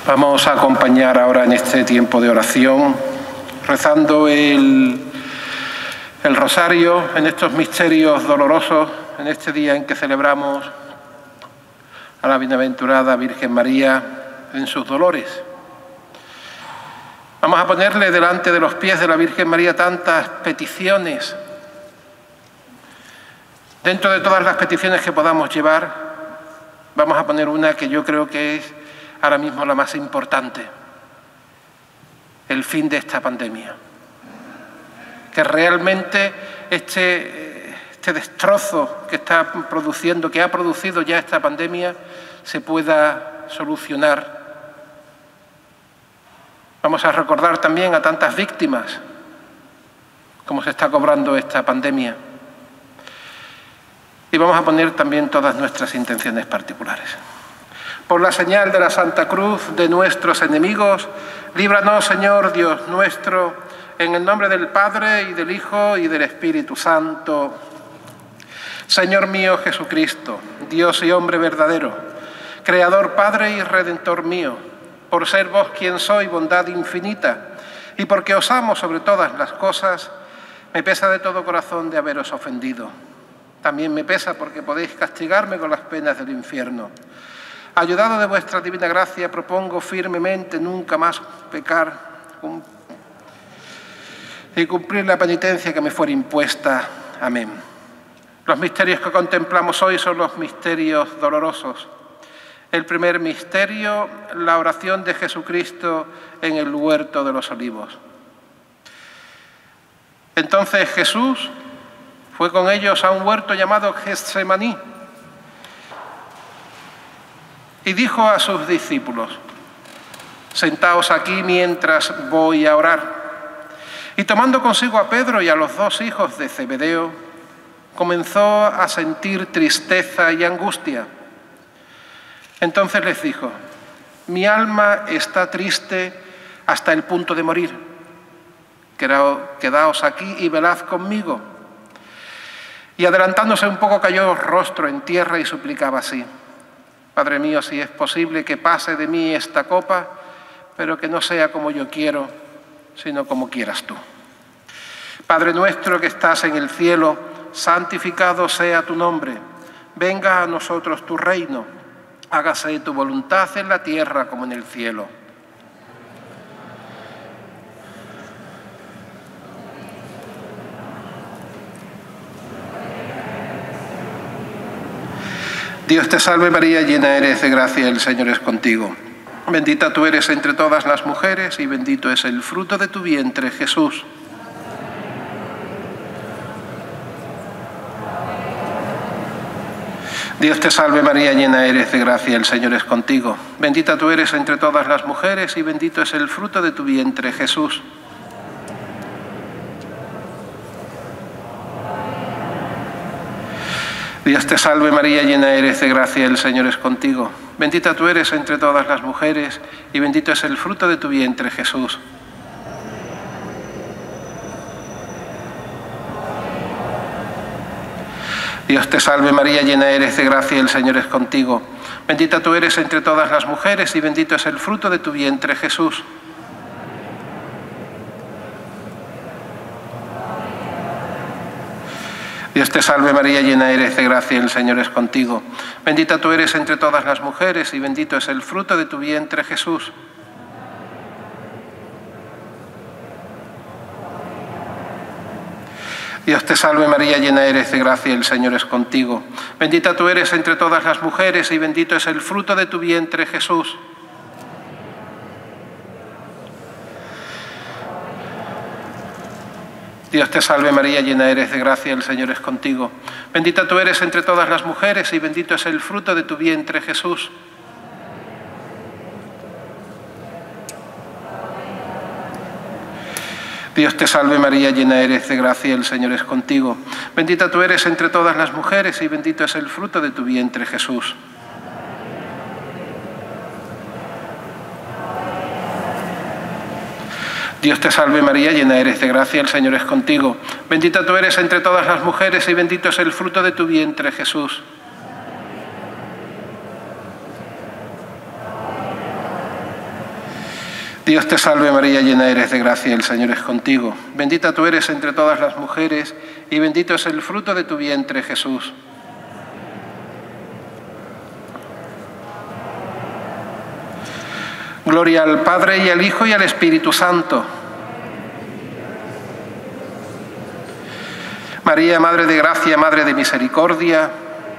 Vamos a acompañar ahora en este tiempo de oración, rezando el rosario en estos misterios dolorosos, en este día en que celebramos a la bienaventurada Virgen María en sus dolores. Vamos a ponerle delante de los pies de la Virgen María tantas peticiones. Dentro de todas las peticiones que podamos llevar, vamos a poner una que yo creo que es ahora mismo la más importante: el fin de esta pandemia. Que realmente este destrozo que está produciendo, que ha producido ya esta pandemia, se pueda solucionar. Vamos a recordar también a tantas víctimas, como se está cobrando esta pandemia. Y vamos a poner también todas nuestras intenciones particulares. Por la señal de la Santa Cruz de nuestros enemigos, líbranos, Señor Dios nuestro, en el nombre del Padre, y del Hijo, y del Espíritu Santo. Señor mío Jesucristo, Dios y hombre verdadero, Creador, Padre y Redentor mío, por ser vos quien soy, bondad infinita, y porque os amo sobre todas las cosas, me pesa de todo corazón de haberos ofendido. También me pesa porque podéis castigarme con las penas del infierno. Ayudado de vuestra divina gracia, propongo firmemente nunca más pecar y cumplir la penitencia que me fuera impuesta. Amén. Los misterios que contemplamos hoy son los misterios dolorosos. El primer misterio, la oración de Jesucristo en el huerto de los olivos. Entonces Jesús fue con ellos a un huerto llamado Getsemaní y dijo a sus discípulos: sentaos aquí mientras voy a orar. Y tomando consigo a Pedro y a los dos hijos de Zebedeo, comenzó a sentir tristeza y angustia. Entonces les dijo: mi alma está triste hasta el punto de morir. Quedaos aquí y velad conmigo. Y adelantándose un poco, cayó rostro en tierra y suplicaba así: Padre mío, si es posible que pase de mí esta copa, pero que no sea como yo quiero, sino como quieras tú. Padre nuestro que estás en el cielo, santificado sea tu nombre. Venga a nosotros tu reino. Hágase tu voluntad en la tierra como en el cielo. Dios te salve María, llena eres de gracia, el Señor es contigo. Bendita tú eres entre todas las mujeres y bendito es el fruto de tu vientre, Jesús. Dios te salve María, llena eres de gracia, el Señor es contigo. Bendita tú eres entre todas las mujeres y bendito es el fruto de tu vientre, Jesús. Dios te salve María, llena eres de gracia, el Señor es contigo. Bendita tú eres entre todas las mujeres y bendito es el fruto de tu vientre, Jesús. Dios te salve María, llena eres de gracia, el Señor es contigo. Bendita tú eres entre todas las mujeres y bendito es el fruto de tu vientre, Jesús. Dios te salve María, llena eres de gracia, el Señor es contigo. Bendita tú eres entre todas las mujeres y bendito es el fruto de tu vientre, Jesús. Dios te salve María, llena eres de gracia, el Señor es contigo. Bendita tú eres entre todas las mujeres y bendito es el fruto de tu vientre, Jesús. Dios te salve María, llena eres de gracia, el Señor es contigo. Bendita tú eres entre todas las mujeres y bendito es el fruto de tu vientre, Jesús. Dios te salve María, llena eres de gracia, el Señor es contigo. Bendita tú eres entre todas las mujeres y bendito es el fruto de tu vientre, Jesús. Dios te salve María, llena eres de gracia, el Señor es contigo. Bendita tú eres entre todas las mujeres y bendito es el fruto de tu vientre, Jesús. Dios te salve María, llena eres de gracia, el Señor es contigo. Bendita tú eres entre todas las mujeres y bendito es el fruto de tu vientre, Jesús. Gloria al Padre y al Hijo y al Espíritu Santo. María, Madre de Gracia, Madre de Misericordia.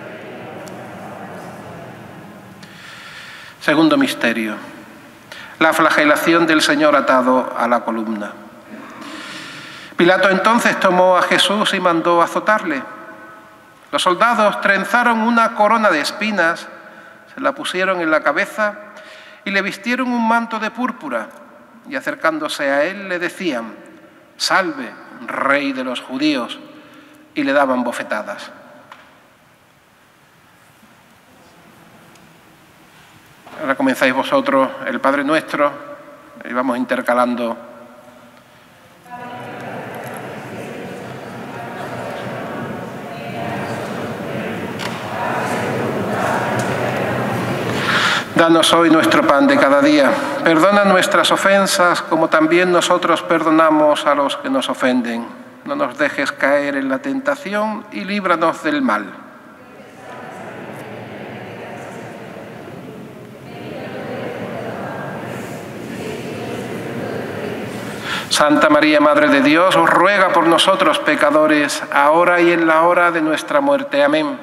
Segundo misterio. La flagelación del Señor atado a la columna. Pilato entonces tomó a Jesús y mandó azotarle. Los soldados trenzaron una corona de espinas, se la pusieron en la cabeza y le vistieron un manto de púrpura, y acercándose a él le decían: «Salve, Rey de los judíos», y le daban bofetadas. Ahora comenzáis vosotros el Padre Nuestro y vamos intercalando. Danos hoy nuestro pan de cada día. Perdona nuestras ofensas como también nosotros perdonamos a los que nos ofenden. No nos dejes caer en la tentación y líbranos del mal. Santa María, Madre de Dios, ruega por nosotros pecadores, ahora y en la hora de nuestra muerte. Amén.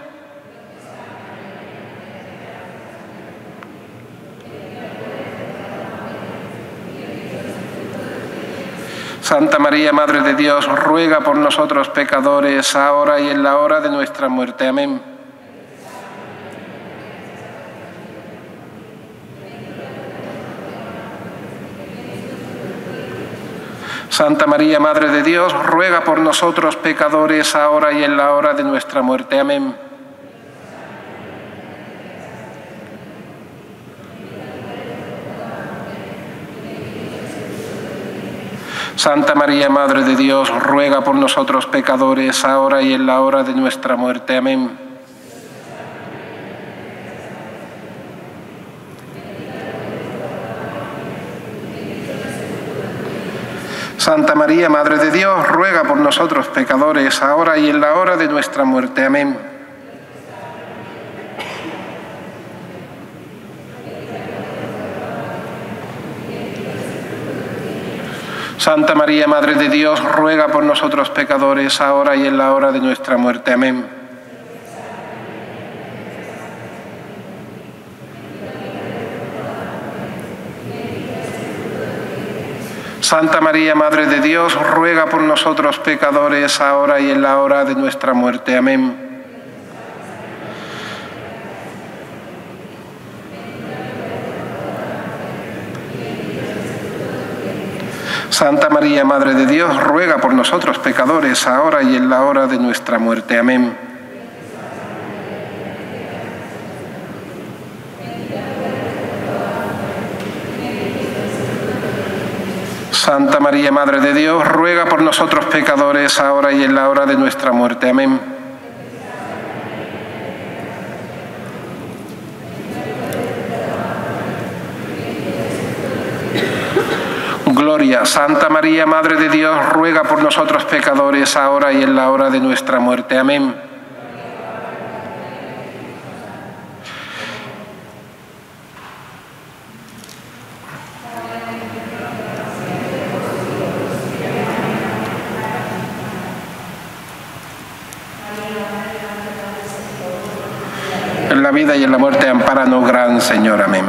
Santa María, Madre de Dios, ruega por nosotros pecadores, ahora y en la hora de nuestra muerte. Amén. Santa María, Madre de Dios, ruega por nosotros pecadores, ahora y en la hora de nuestra muerte. Amén. Santa María, Madre de Dios, ruega por nosotros pecadores, ahora y en la hora de nuestra muerte. Amén. Santa María, Madre de Dios, ruega por nosotros pecadores, ahora y en la hora de nuestra muerte. Amén. Santa María, Madre de Dios, ruega por nosotros pecadores, ahora y en la hora de nuestra muerte. Amén. Santa María, Madre de Dios, ruega por nosotros pecadores, ahora y en la hora de nuestra muerte. Amén. Santa María, Madre de Dios, ruega por nosotros pecadores, ahora y en la hora de nuestra muerte. Amén. Santa María, Madre de Dios, ruega por nosotros pecadores, ahora y en la hora de nuestra muerte. Amén. Gloria, Santa María, Madre de Dios, ruega por nosotros pecadores, ahora y en la hora de nuestra muerte. Amén. En la vida y en la muerte, ampáranos, Gran Señor. Amén.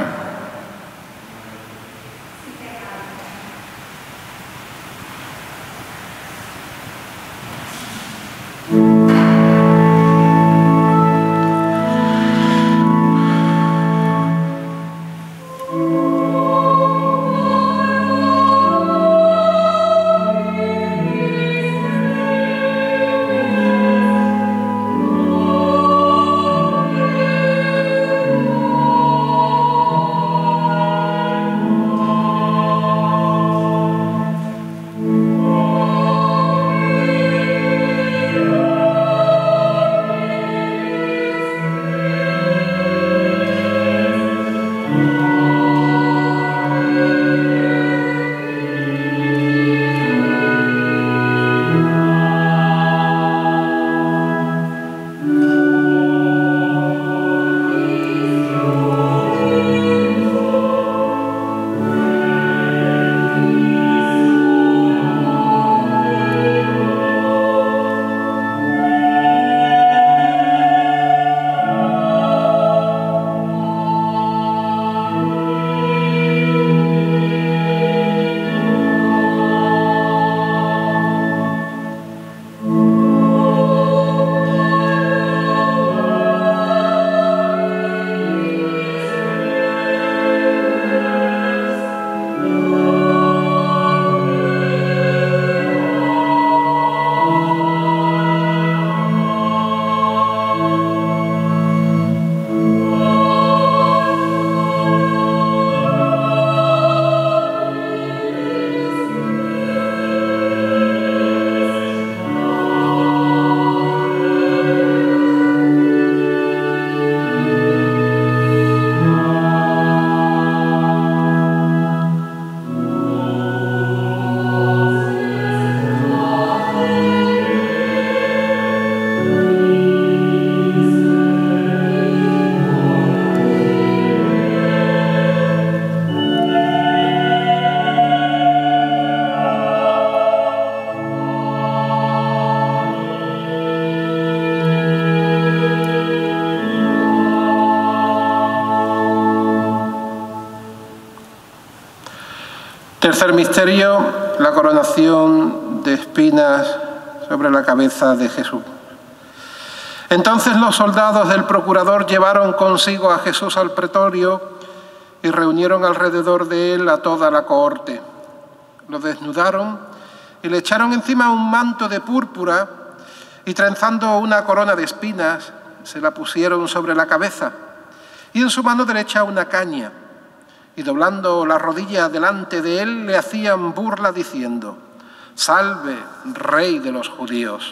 Tercer misterio, la coronación de espinas sobre la cabeza de Jesús. Entonces los soldados del procurador llevaron consigo a Jesús al pretorio y reunieron alrededor de él a toda la cohorte. Lo desnudaron y le echaron encima un manto de púrpura y trenzando una corona de espinas se la pusieron sobre la cabeza y en su mano derecha una caña. Y doblando la rodilla delante de él, le hacían burla diciendo: «Salve, Rey de los judíos».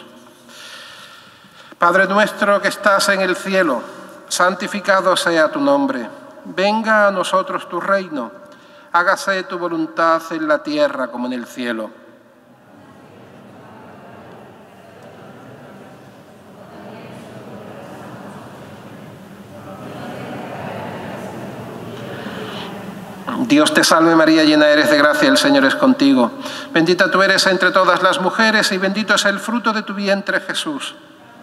Padre nuestro que estás en el cielo, santificado sea tu nombre. Venga a nosotros tu reino. Hágase tu voluntad en la tierra como en el cielo. Dios te salve María, llena eres de gracia, el Señor es contigo. Bendita tú eres entre todas las mujeres y bendito es el fruto de tu vientre, Jesús.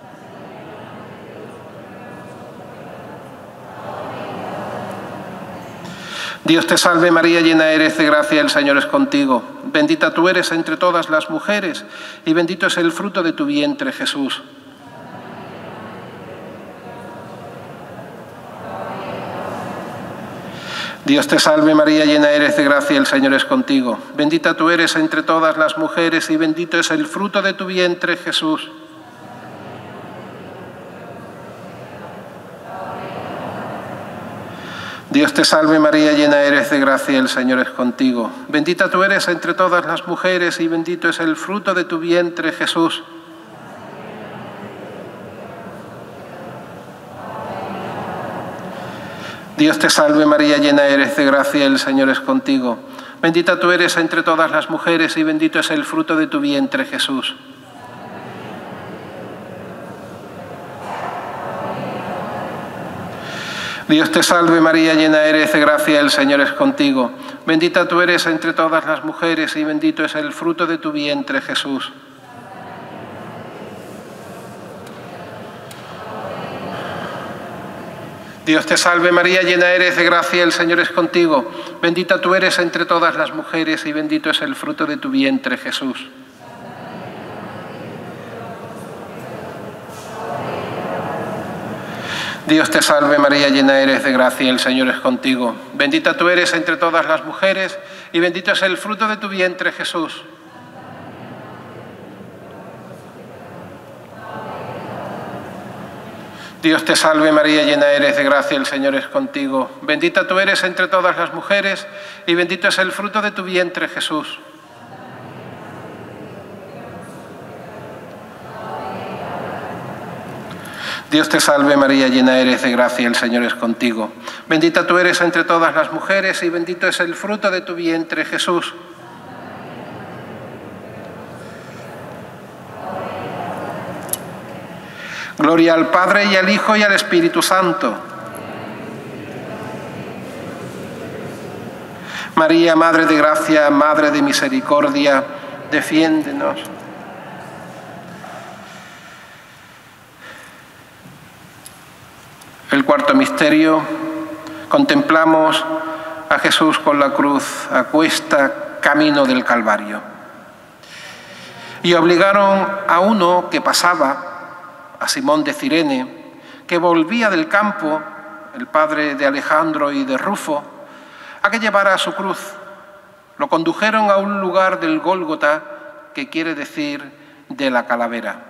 Dios te salve María, llena eres de gracia, el Señor es contigo. Bendita tú eres entre todas las mujeres y bendito es el fruto de tu vientre, Jesús. Dios te salve María, llena eres de gracia, el Señor es contigo. Bendita tú eres entre todas las mujeres y bendito es el fruto de tu vientre, Jesús. Dios te salve María, llena eres de gracia, el Señor es contigo. Bendita tú eres entre todas las mujeres y bendito es el fruto de tu vientre, Jesús. Dios te salve María, llena eres de gracia, el Señor es contigo. Bendita tú eres entre todas las mujeres y bendito es el fruto de tu vientre, Jesús. Dios te salve María, llena eres de gracia, el Señor es contigo. Bendita tú eres entre todas las mujeres y bendito es el fruto de tu vientre, Jesús. Dios te salve María, llena eres de gracia, el Señor es contigo. Bendita tú eres entre todas las mujeres y bendito es el fruto de tu vientre, Jesús. Dios te salve María, llena eres de gracia, el Señor es contigo. Bendita tú eres entre todas las mujeres y bendito es el fruto de tu vientre, Jesús. Dios te salve María, llena eres de gracia, el Señor es contigo. Bendita tú eres entre todas las mujeres y bendito es el fruto de tu vientre, Jesús. Dios te salve María, llena eres de gracia, el Señor es contigo. Bendita tú eres entre todas las mujeres y bendito es el fruto de tu vientre, Jesús. Gloria al Padre y al Hijo y al Espíritu Santo. María, Madre de Gracia, Madre de Misericordia, defiéndenos. El cuarto misterio, contemplamos a Jesús con la cruz a cuesta, camino del Calvario. Y obligaron a uno que pasaba, a Simón de Cirene, que volvía del campo, el padre de Alejandro y de Rufo, a que llevara su cruz. Lo condujeron a un lugar del Gólgota, que quiere decir de la calavera.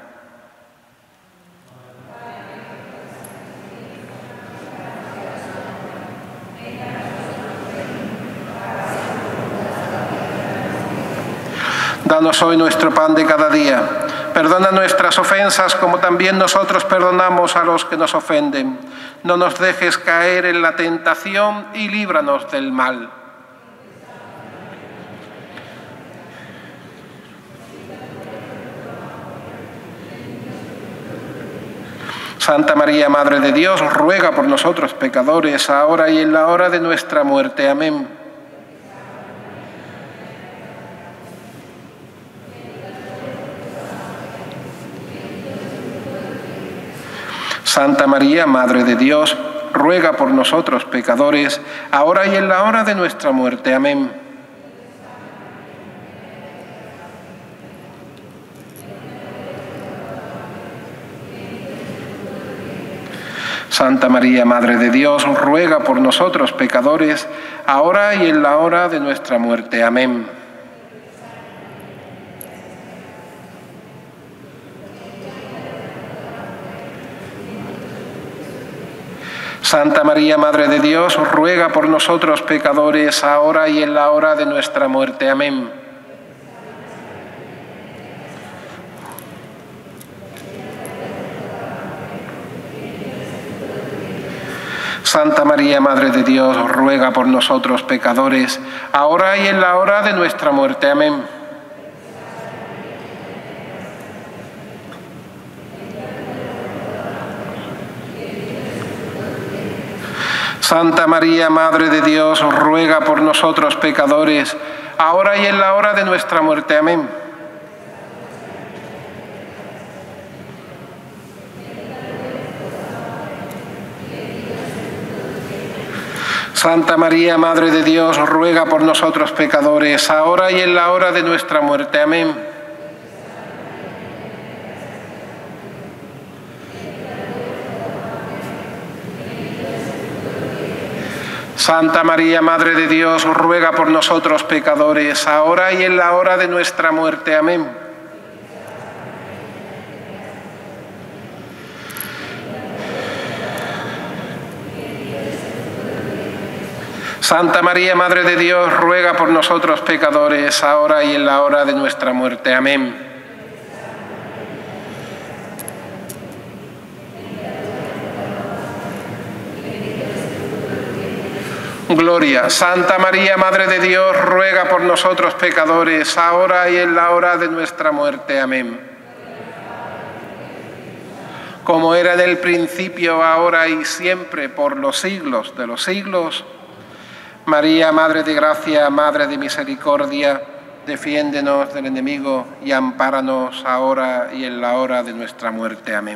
Danos hoy nuestro pan de cada día. Perdona nuestras ofensas como también nosotros perdonamos a los que nos ofenden. No nos dejes caer en la tentación y líbranos del mal. Santa María, Madre de Dios, ruega por nosotros pecadores, ahora y en la hora de nuestra muerte. Amén. Santa María, Madre de Dios, ruega por nosotros pecadores, ahora y en la hora de nuestra muerte. Amén. Santa María, Madre de Dios, ruega por nosotros pecadores, ahora y en la hora de nuestra muerte. Amén. Santa María, Madre de Dios, ruega por nosotros pecadores, ahora y en la hora de nuestra muerte. Amén. Santa María, Madre de Dios, ruega por nosotros pecadores, ahora y en la hora de nuestra muerte. Amén. Santa María, Madre de Dios, ruega por nosotros pecadores, ahora y en la hora de nuestra muerte. Amén. Santa María, Madre de Dios, ruega por nosotros pecadores, ahora y en la hora de nuestra muerte. Amén. Santa María, Madre de Dios, ruega por nosotros pecadores, ahora y en la hora de nuestra muerte. Amén. Santa María, Madre de Dios, ruega por nosotros pecadores, ahora y en la hora de nuestra muerte. Amén. Gloria. Santa María, Madre de Dios, ruega por nosotros pecadores, ahora y en la hora de nuestra muerte. Amén. Como era en el principio, ahora y siempre, por los siglos de los siglos. María, Madre de Gracia, Madre de Misericordia, defiéndenos del enemigo y ampáranos ahora y en la hora de nuestra muerte. Amén.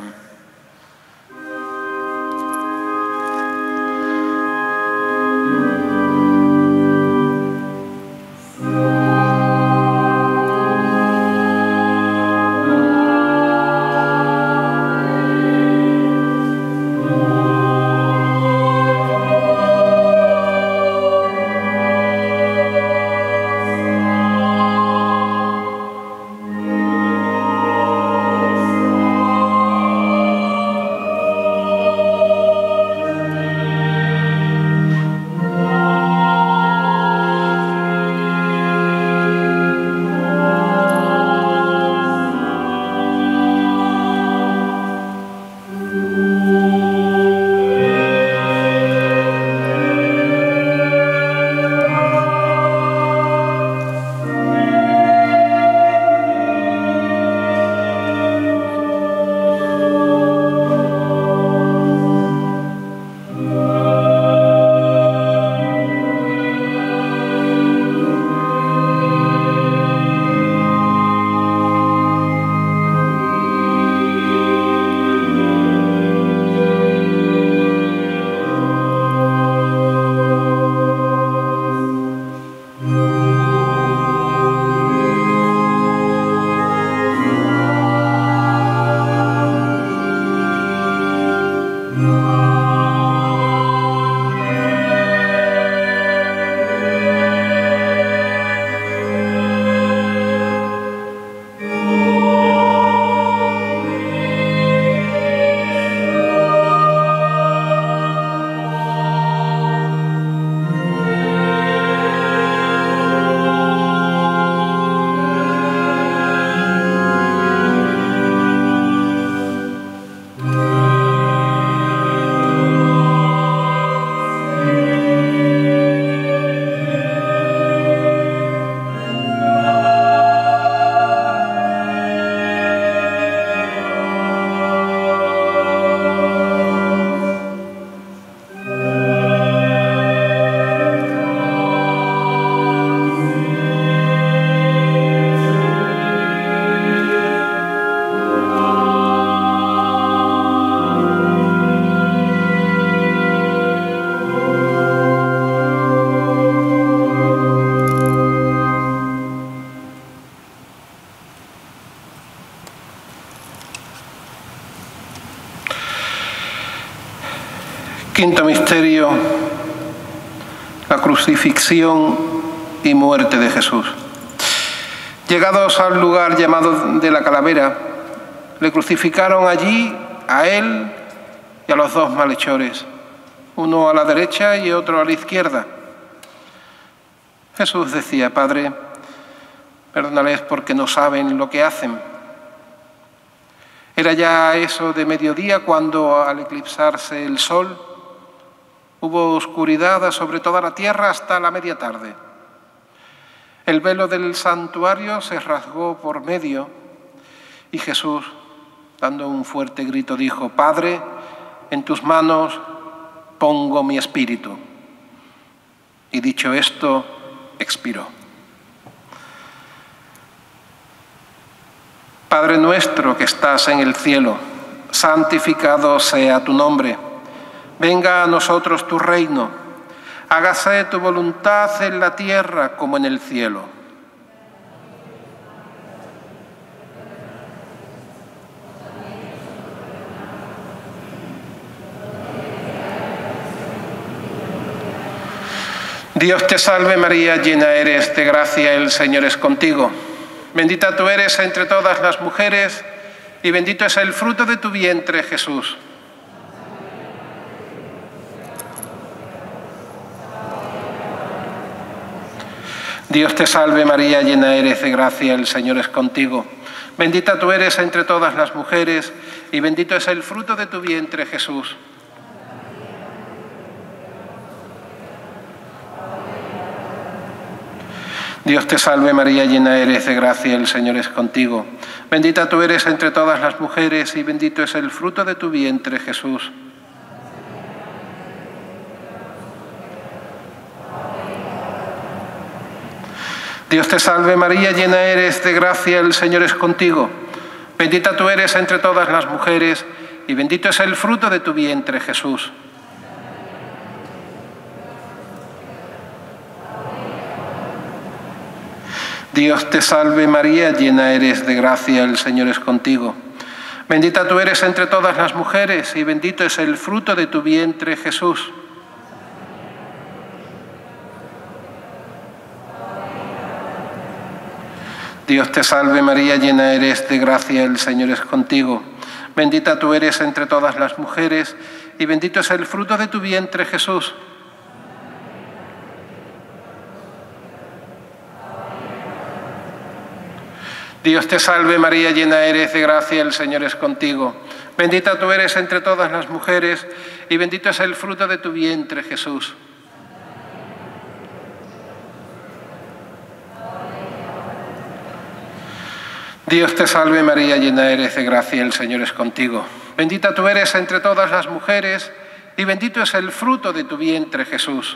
Quinto misterio, la crucifixión y muerte de Jesús. Llegados al lugar llamado de la Calavera, le crucificaron allí a él y a los dos malhechores, uno a la derecha y otro a la izquierda. Jesús decía: Padre, perdónales porque no saben lo que hacen. Era ya eso de mediodía cuando, al eclipsarse el sol, hubo oscuridad sobre toda la tierra hasta la media tarde. El velo del santuario se rasgó por medio y Jesús, dando un fuerte grito, dijo: Padre, en tus manos pongo mi espíritu. Y dicho esto, expiró. Padre nuestro que estás en el cielo, santificado sea tu nombre. Venga a nosotros tu reino. Hágase tu voluntad en la tierra como en el cielo. Dios te salve María, llena eres de gracia, el Señor es contigo. Bendita tú eres entre todas las mujeres y bendito es el fruto de tu vientre, Jesús. Dios te salve María, llena eres de gracia, el Señor es contigo. Bendita tú eres entre todas las mujeres y bendito es el fruto de tu vientre, Jesús. Dios te salve María, llena eres de gracia, el Señor es contigo. Bendita tú eres entre todas las mujeres y bendito es el fruto de tu vientre, Jesús. Dios te salve María, llena eres de gracia, el Señor es contigo. Bendita tú eres entre todas las mujeres y bendito es el fruto de tu vientre, Jesús. Dios te salve María, llena eres de gracia, el Señor es contigo. Bendita tú eres entre todas las mujeres y bendito es el fruto de tu vientre, Jesús. Dios te salve María, llena eres de gracia, el Señor es contigo. Bendita tú eres entre todas las mujeres y bendito es el fruto de tu vientre, Jesús. Dios te salve María, llena eres de gracia, el Señor es contigo. Bendita tú eres entre todas las mujeres y bendito es el fruto de tu vientre, Jesús. Dios te salve María, llena eres de gracia, el Señor es contigo. Bendita tú eres entre todas las mujeres y bendito es el fruto de tu vientre, Jesús.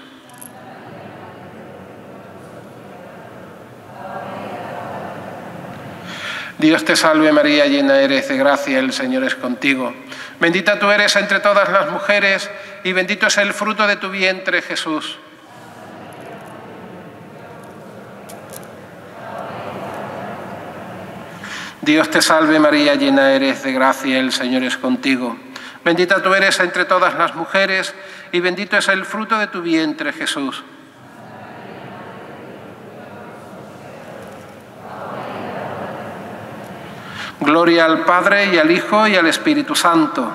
Dios te salve María, llena eres de gracia, el Señor es contigo. Bendita tú eres entre todas las mujeres y bendito es el fruto de tu vientre, Jesús. Dios te salve María, llena eres de gracia, el Señor es contigo. Bendita tú eres entre todas las mujeres y bendito es el fruto de tu vientre, Jesús. Gloria al Padre y al Hijo y al Espíritu Santo.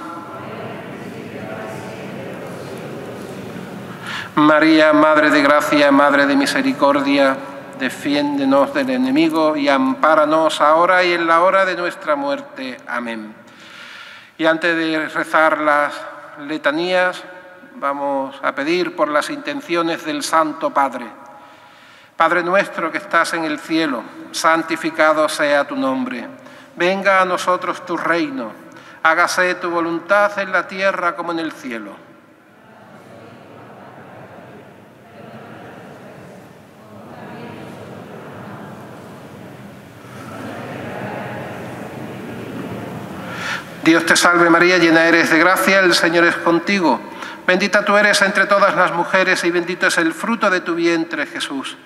María, Madre de Gracia, Madre de Misericordia, defiéndenos del enemigo y ampáranos ahora y en la hora de nuestra muerte. Amén. Y antes de rezar las letanías, vamos a pedir por las intenciones del Santo Padre. Padre nuestro que estás en el cielo, santificado sea tu nombre. Venga a nosotros tu reino. Hágase tu voluntad en la tierra como en el cielo. Dios te salve María, llena eres de gracia, el Señor es contigo. Bendita tú eres entre todas las mujeres y bendito es el fruto de tu vientre, Jesús.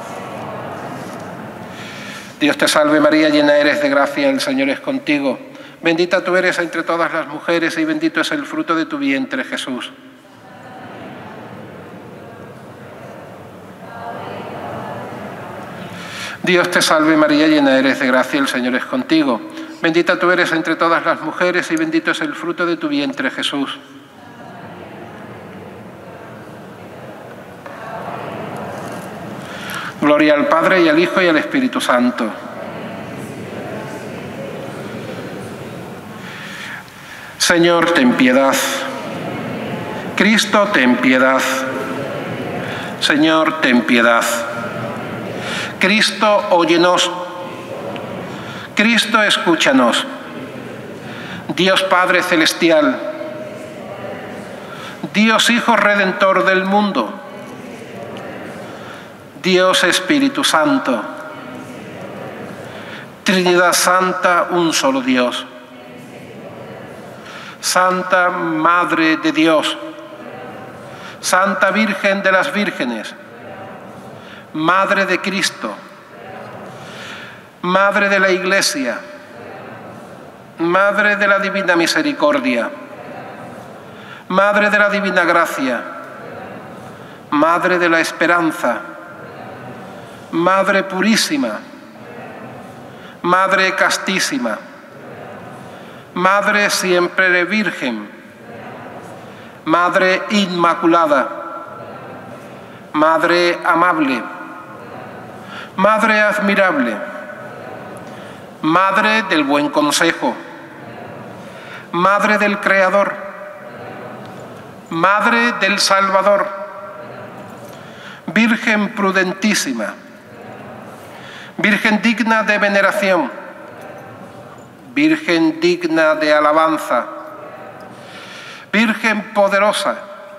Dios te salve María, llena eres de gracia, el Señor es contigo. Bendita tú eres entre todas las mujeres y bendito es el fruto de tu vientre, Jesús. Dios te salve María, llena eres de gracia, el Señor es contigo. Bendita tú eres entre todas las mujeres y bendito es el fruto de tu vientre, Jesús. Gloria al Padre y al Hijo y al Espíritu Santo. Señor, ten piedad. Cristo, ten piedad. Señor, ten piedad. Cristo, óyenos. Cristo, escúchanos. Dios Padre Celestial, Dios Hijo Redentor del mundo, Dios Espíritu Santo, Trinidad Santa, un solo Dios. Santa Madre de Dios, Santa Virgen de las Vírgenes, Madre de Cristo, Madre de la Iglesia, Madre de la Divina Misericordia, Madre de la Divina Gracia, Madre de la Esperanza, Madre Purísima, Madre Castísima, Madre Siempre Virgen, Madre Inmaculada, Madre Amable, Madre Admirable, Madre del Buen Consejo, Madre del Creador, Madre del Salvador, Virgen prudentísima, Virgen digna de veneración, Virgen digna de alabanza, Virgen poderosa,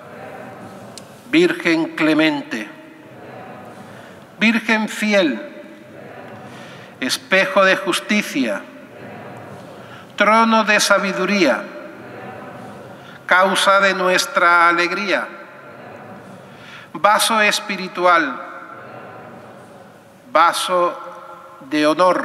Virgen clemente, Virgen fiel, espejo de justicia, trono de sabiduría, causa de nuestra alegría, vaso espiritual, vaso de honor,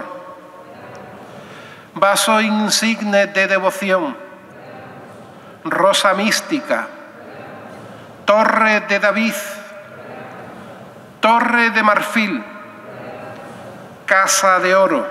vaso insigne de devoción, rosa mística, torre de David, torre de marfil, casa de oro,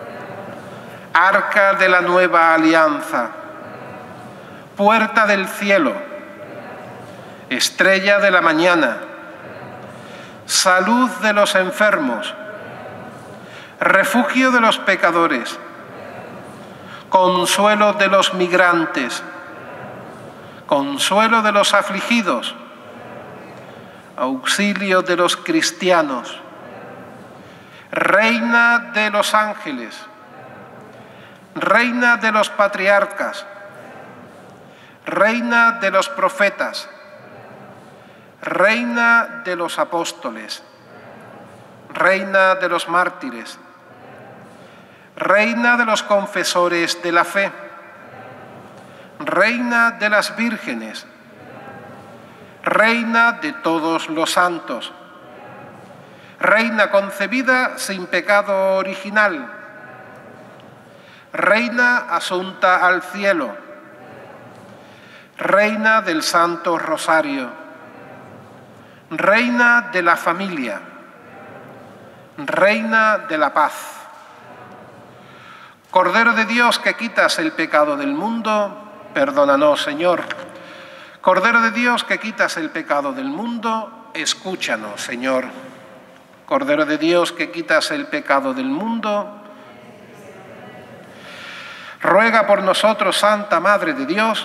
arca de la nueva alianza, puerta del cielo, estrella de la mañana, salud de los enfermos, refugio de los pecadores, consuelo de los migrantes, consuelo de los afligidos, auxilio de los cristianos, reina de los ángeles, reina de los patriarcas, reina de los profetas, reina de los apóstoles, reina de los mártires, reina de los confesores de la fe, reina de las vírgenes, reina de todos los santos, reina concebida sin pecado original, reina asunta al cielo, reina del Santo Rosario, reina de la familia, reina de la paz. Cordero de Dios que quitas el pecado del mundo, perdónanos, Señor. Cordero de Dios que quitas el pecado del mundo, escúchanos, Señor. Cordero de Dios que quitas el pecado del mundo, ruega por nosotros, Santa Madre de Dios,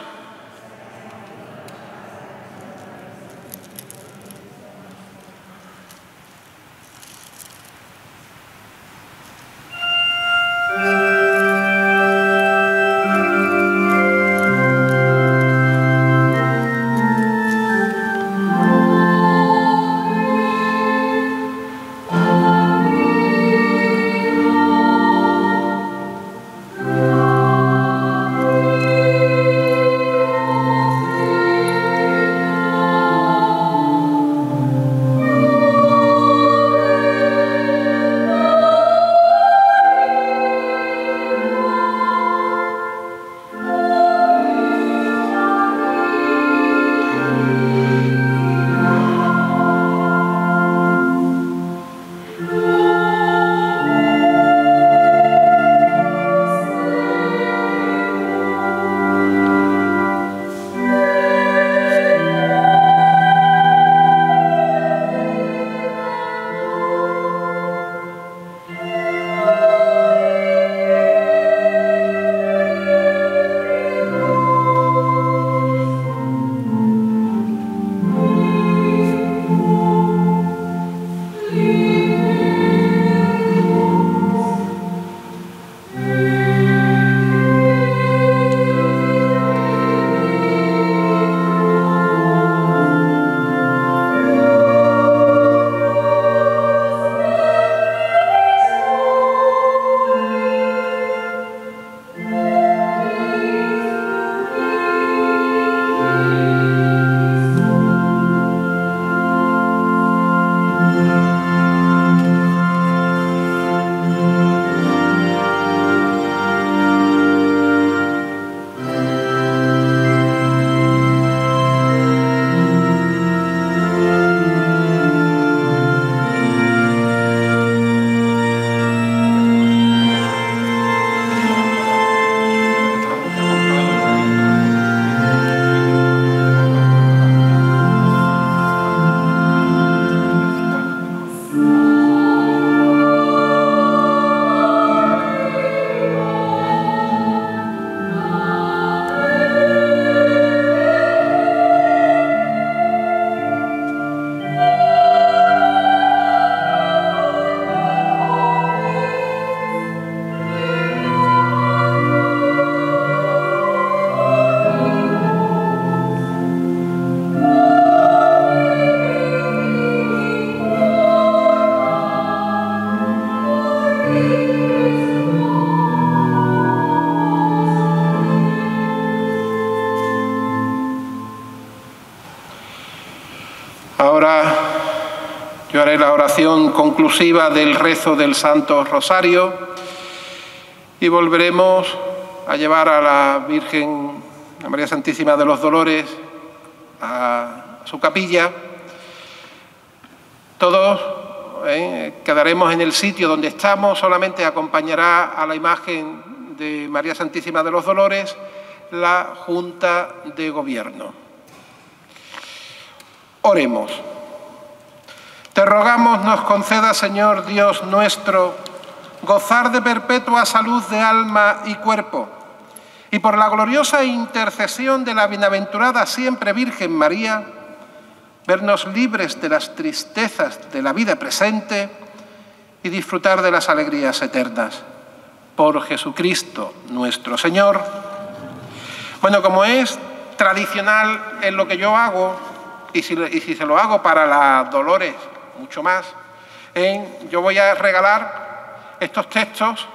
Rezaré la oración conclusiva del rezo del Santo Rosario y volveremos a llevar a la Virgen, a María Santísima de los Dolores, a su capilla. Todos quedaremos en el sitio donde estamos, solamente acompañará a la imagen de María Santísima de los Dolores la Junta de Gobierno. Oremos. Te rogamos nos conceda, Señor Dios nuestro, gozar de perpetua salud de alma y cuerpo, y por la gloriosa intercesión de la bienaventurada siempre Virgen María, vernos libres de las tristezas de la vida presente y disfrutar de las alegrías eternas. Por Jesucristo nuestro Señor. Bueno, como es tradicional en lo que yo hago, y si se lo hago para las Dolores, mucho más, yo voy a regalar estos textos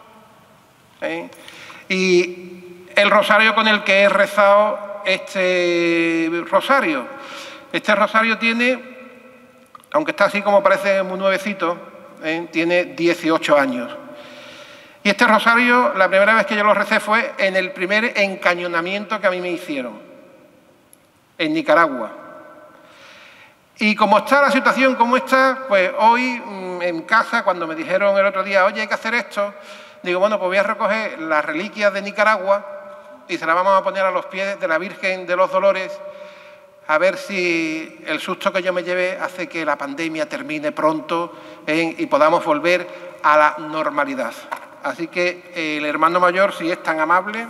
y el rosario con el que he rezado este rosario. Este rosario tiene, aunque está así como parece muy nuevecito, tiene 18 años. Y este rosario, la primera vez que yo lo recé fue en el primer encañonamiento que a mí me hicieron, en Nicaragua. Y como está la situación como está, pues hoy en casa, cuando me dijeron el otro día, oye, hay que hacer esto, digo, bueno, pues voy a recoger las reliquias de Nicaragua y se las vamos a poner a los pies de la Virgen de los Dolores, a ver si el susto que yo me llevé hace que la pandemia termine pronto y podamos volver a la normalidad. Así que el hermano mayor, si es tan amable.